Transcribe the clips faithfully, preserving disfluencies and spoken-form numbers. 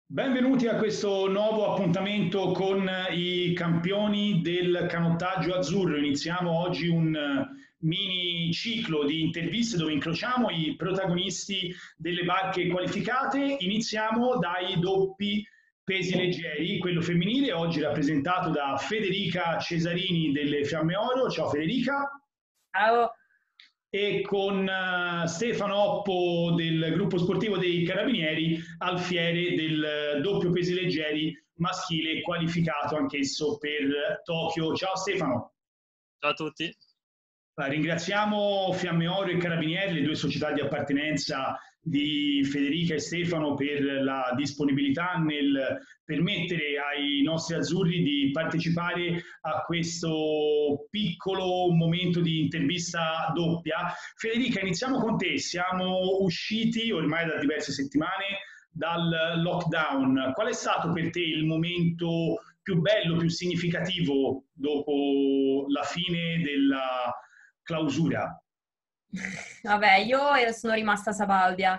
Benvenuti a questo nuovo appuntamento con i campioni del canottaggio azzurro. Iniziamo oggi un mini ciclo di interviste dove incrociamo i protagonisti delle barche qualificate. Iniziamo dai doppi pesi leggeri, quello femminile, oggi rappresentato da Federica Cesarini delle Fiamme Oro. Ciao Federica. Ciao. E con uh, Stefano Oppo del gruppo sportivo dei Carabinieri, alfiere del doppio pesi leggeri maschile qualificato anch'esso per Tokyo. Ciao Stefano. Ciao a tutti. Ringraziamo Fiamme Oro e Carabinieri, le due società di appartenenza di Federica e Stefano, per la disponibilità nel permettere ai nostri azzurri di partecipare a questo piccolo momento di intervista doppia. Federica, iniziamo con te. Siamo usciti ormai da diverse settimane dal lockdown. Qual è stato per te il momento più bello, più significativo dopo la fine della clausura? Vabbè, io sono rimasta a Sabaudia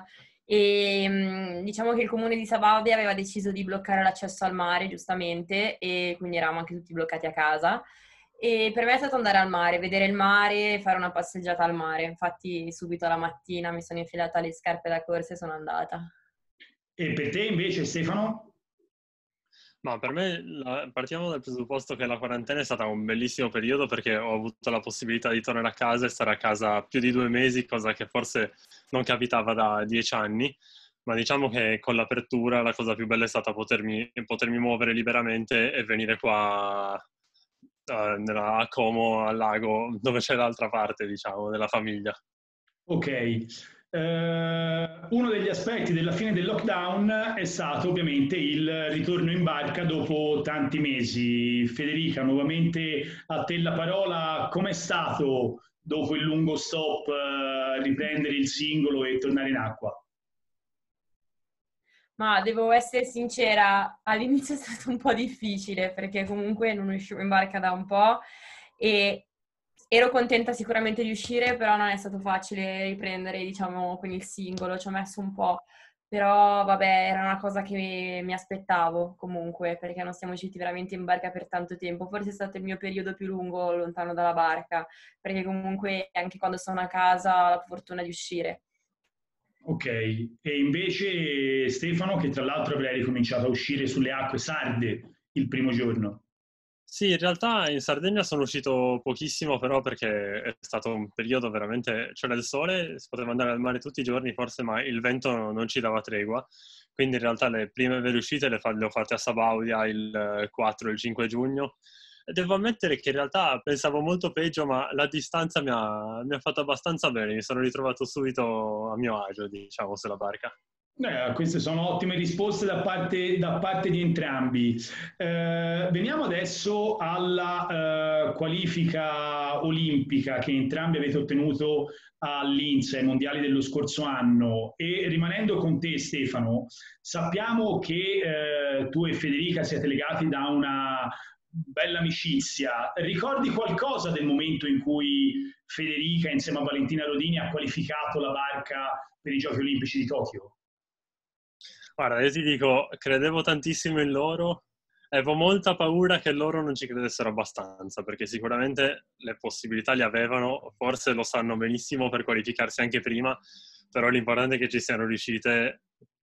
e diciamo che il comune di Sabaudia aveva deciso di bloccare l'accesso al mare, giustamente, e quindi eravamo anche tutti bloccati a casa. E per me è stato andare al mare, vedere il mare, fare una passeggiata al mare. Infatti subito la mattina mi sono infilata le scarpe da corsa e sono andata. E per te invece, Stefano? Ma per me la, partiamo dal presupposto che la quarantena è stata un bellissimo periodo, perché ho avuto la possibilità di tornare a casa e stare a casa più di due mesi, cosa che forse non capitava da dieci anni. Ma diciamo che con l'apertura la cosa più bella è stata potermi, potermi muovere liberamente e venire qua uh, nella, a Como, al lago, dove c'è l'altra parte, diciamo, della famiglia. Ok. Uh, uno degli aspetti della fine del lockdown è stato ovviamente il ritorno in barca dopo tanti mesi. Federica, nuovamente a te la parola. Com'è stato dopo il lungo stop uh, riprendere il singolo e tornare in acqua? Ma devo essere sincera, all'inizio è stato un po' difficile perché comunque non uscivo in barca da un po' e ero contenta sicuramente di uscire, però non è stato facile riprendere, diciamo, con il singolo, ci ho messo un po', però vabbè, era una cosa che mi aspettavo comunque, perché non siamo usciti veramente in barca per tanto tempo. Forse è stato il mio periodo più lungo lontano dalla barca, perché comunque anche quando sono a casa ho la fortuna di uscire. Ok, e invece Stefano, che tra l'altro avrei ricominciato a uscire sulle acque sarde il primo giorno. Sì, in realtà in Sardegna sono uscito pochissimo, però perché è stato un periodo veramente... c'era il sole, si poteva andare al mare tutti i giorni forse, ma il vento non ci dava tregua. Quindi in realtà le prime vere uscite le, fa- le ho fatte a Sabaudia il quattro e il cinque giugno. E devo ammettere che in realtà pensavo molto peggio, ma la distanza mi ha, mi ha fatto abbastanza bene. Mi sono ritrovato subito a mio agio, diciamo, sulla barca. Eh, queste sono ottime risposte da parte, da parte di entrambi. Eh, veniamo adesso alla eh, qualifica olimpica che entrambi avete ottenuto all'INSA, ai mondiali dello scorso anno. E rimanendo con te, Stefano, sappiamo che eh, tu e Federica siete legati da una bella amicizia. Ricordi qualcosa del momento in cui Federica, insieme a Valentina Rodini, ha qualificato la barca per i Giochi Olimpici di Tokyo? Guarda, io ti dico, credevo tantissimo in loro, avevo molta paura che loro non ci credessero abbastanza, perché sicuramente le possibilità le avevano, forse lo sanno benissimo per qualificarsi anche prima, però l'importante è che ci siano riuscite.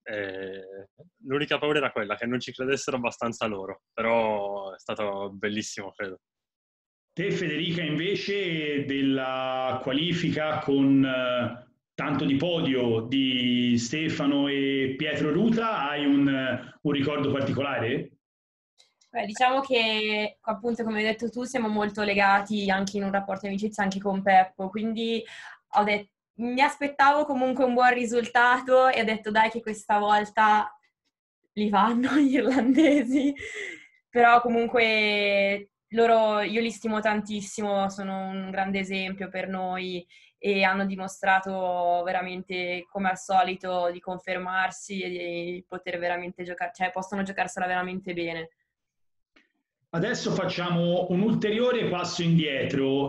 Eh, l'unica paura era quella, che non ci credessero abbastanza loro, però è stato bellissimo, credo. Te, Federica, invece della qualifica con eh, tanto di podio di Stefano e Pietro Ruta, hai un, un ricordo particolare? Beh, diciamo che appunto come hai detto tu siamo molto legati anche in un rapporto di amicizia anche con Peppo, quindi ho detto, mi aspettavo comunque un buon risultato e ho detto dai che questa volta li fanno gli irlandesi, però comunque loro io li stimo tantissimo, sono un grande esempio per noi e hanno dimostrato veramente come al solito di confermarsi e di poter veramente giocare, cioè possono giocarsela veramente bene. Adesso facciamo un ulteriore passo indietro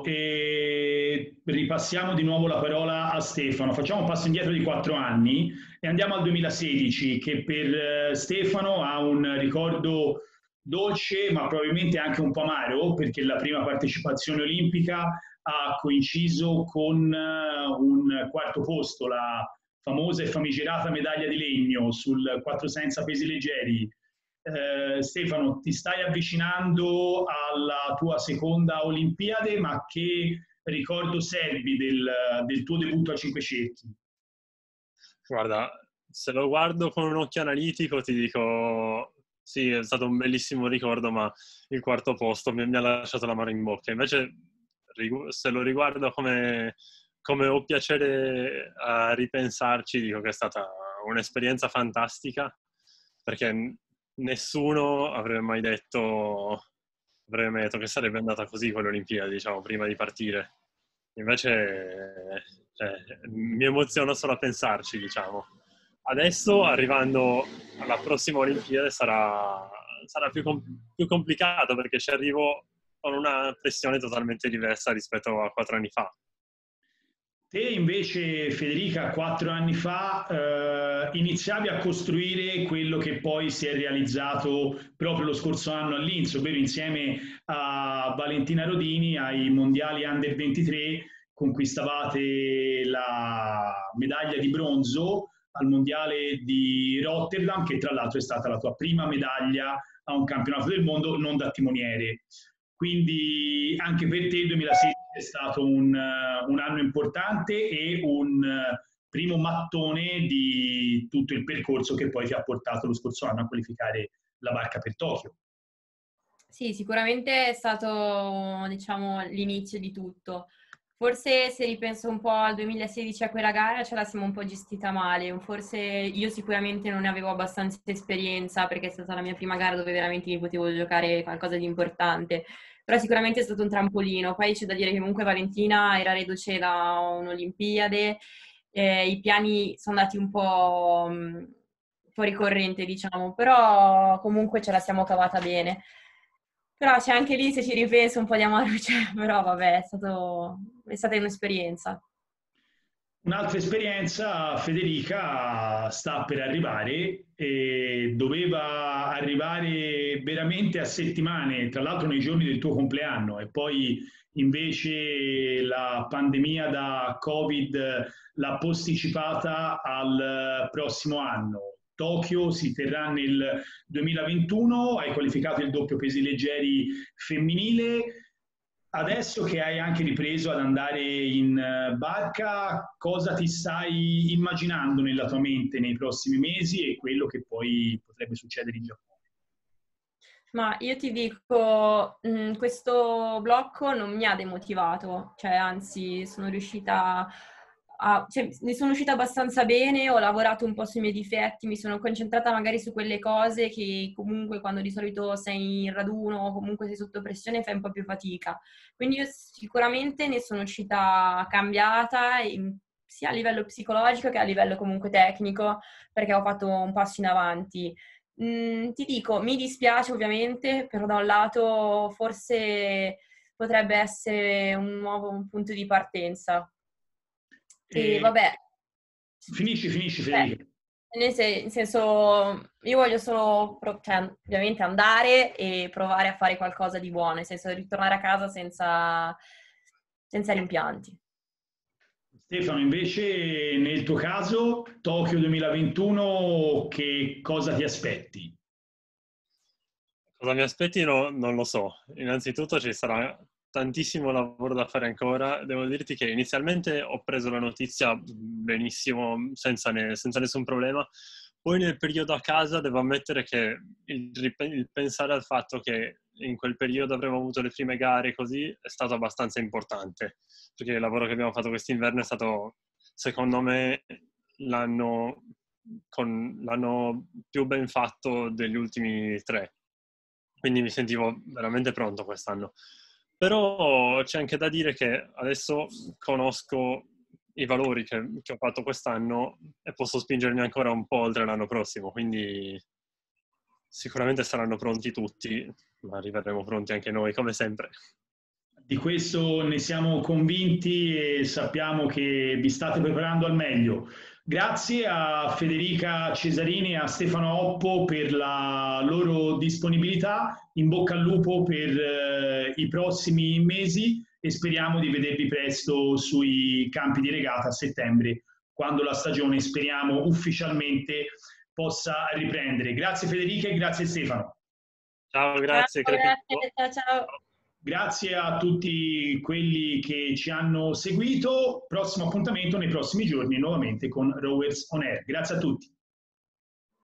e ripassiamo di nuovo la parola a Stefano. Facciamo un passo indietro di quattro anni e andiamo al duemilasedici, che per Stefano ha un ricordo dolce, ma probabilmente anche un po' amaro, perché la prima partecipazione olimpica ha coinciso con un quarto posto, la famosa e famigerata medaglia di legno sul quattro senza pesi leggeri. Eh, Stefano, ti stai avvicinando alla tua seconda Olimpiade, ma che ricordo serbi del, del tuo debutto a cinque cerchi? Guarda, se lo guardo con un occhio analitico ti dico sì, è stato un bellissimo ricordo, ma il quarto posto mi, mi ha lasciato l'amaro in bocca. Invece se lo riguardo come, come ho piacere a ripensarci, dico che è stata un'esperienza fantastica, perché nessuno avrebbe mai detto, avrebbe mai detto che sarebbe andata così con le Olimpiadi, diciamo, prima di partire. Invece cioè, mi emoziona solo a pensarci, diciamo. Adesso, arrivando alla prossima Olimpiade, sarà, sarà più, com- più complicato, perché ci arrivo con una pressione totalmente diversa rispetto a quattro anni fa. Te invece, Federica, quattro anni fa eh, iniziavi a costruire quello che poi si è realizzato proprio lo scorso anno a Linz, ovvero insieme a Valentina Rodini ai mondiali Under ventitré conquistavate la medaglia di bronzo al mondiale di Rotterdam, che tra l'altro è stata la tua prima medaglia a un campionato del mondo non da timoniere. Quindi anche per te il duemilasedici è stato un, un anno importante e un primo mattone di tutto il percorso che poi ti ha portato lo scorso anno a qualificare la barca per Tokyo. Sì, sicuramente è stato, diciamo, l'inizio di tutto. Forse se ripenso un po' al duemilasedici, a quella gara, ce la siamo un po' gestita male. Forse io sicuramente non ne avevo abbastanza esperienza, perché è stata la mia prima gara dove veramente mi potevo giocare qualcosa di importante. Però sicuramente è stato un trampolino. Poi c'è da dire che comunque Valentina era reduce da un'Olimpiade, eh, i piani sono andati un po' mh, fuori corrente, diciamo, però comunque ce la siamo cavata bene. Però c'è anche lì, se ci ripenso, un po' di amaro c'è, però vabbè, è stato, è stata un'esperienza. Un'altra esperienza, Federica, sta per arrivare e doveva arrivare veramente a settimane, tra l'altro nei giorni del tuo compleanno, e poi invece la pandemia da Covid l'ha posticipata al prossimo anno. Tokyo si terrà nel duemilaventuno, hai qualificato il doppio pesi leggeri femminile. Adesso che hai anche ripreso ad andare in barca, cosa ti stai immaginando nella tua mente nei prossimi mesi e quello che poi potrebbe succedere in Giappone? Ma io ti dico, mh, questo blocco non mi ha demotivato, cioè anzi sono riuscita a, cioè, ne sono uscita abbastanza bene, ho lavorato un po' sui miei difetti, mi sono concentrata magari su quelle cose che comunque quando di solito sei in raduno o comunque sei sotto pressione fai un po' più fatica. Quindi io sicuramente ne sono uscita cambiata, in- sia a livello psicologico che a livello comunque tecnico, perché ho fatto un passo in avanti. Mm, ti dico, mi dispiace ovviamente, però da un lato forse potrebbe essere un nuovo punto di partenza. E E vabbè, finisci, finisci cioè, Federica. nel se- nel senso, io voglio solo, pro- cioè, ovviamente andare e provare a fare qualcosa di buono, nel senso ritornare a casa senza, senza rimpianti. Stefano, invece nel tuo caso, Tokyo duemilaventuno, che cosa ti aspetti? Cosa mi aspetti no, non lo so. Innanzitutto ci sarà tantissimo lavoro da fare ancora. Devo dirti che inizialmente ho preso la notizia benissimo, senza, ne- senza nessun problema. Poi nel periodo a casa devo ammettere che il, rip- il pensare al fatto che in quel periodo avremmo avuto le prime gare così è stato abbastanza importante, perché il lavoro che abbiamo fatto quest'inverno è stato, secondo me, l'anno, con, l'anno più ben fatto degli ultimi tre. Quindi mi sentivo veramente pronto quest'anno. Però c'è anche da dire che adesso conosco i valori che, che ho fatto quest'anno e posso spingermi ancora un po' oltre l'anno prossimo, quindi sicuramente saranno pronti tutti, ma arriveremo pronti anche noi, come sempre. Di questo ne siamo convinti e sappiamo che vi state preparando al meglio. Grazie a Federica Cesarini e a Stefano Oppo per la loro disponibilità. In bocca al lupo per eh, i prossimi mesi e speriamo di vedervi presto sui campi di regata a settembre, quando la stagione, speriamo, ufficialmente possa riprendere. Grazie Federica e grazie Stefano. Ciao, grazie. Ciao, grazie, ciao, ciao. Grazie a tutti quelli che ci hanno seguito. Prossimo appuntamento nei prossimi giorni nuovamente con Rowers On Air. Grazie a tutti.